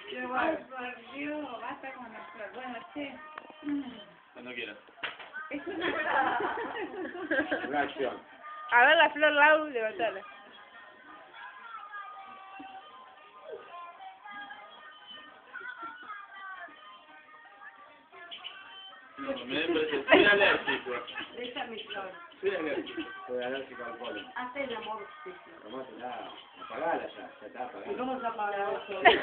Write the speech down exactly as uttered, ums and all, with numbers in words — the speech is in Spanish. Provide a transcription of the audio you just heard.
Qué guay. Ay, por Dios, basta con la flor. Bueno, che. Cuando quieras. Es una... Una acción. A ver la flor Lau, levantala. No, me parece, soy alérgico. Esa es mi flor. Soy alérgico. Soy alérgico al polen. Hace el amor. Tomátela, apagala ya, ya está apagada. ¿Cómo se apaga eso?